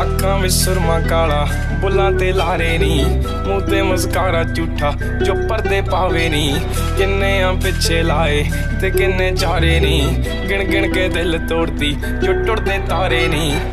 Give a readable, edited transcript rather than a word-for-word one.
अखां विच सुरमा काला बुल्लां ते लारे नी, मूंह ते मस्कारा झूठा जो पर्दे पावे नी। किन्ने आ पिछे लाए ते किन्ने चारे नी, गिन गिन के दिल तोड़ती जो टुटदे तारे नी।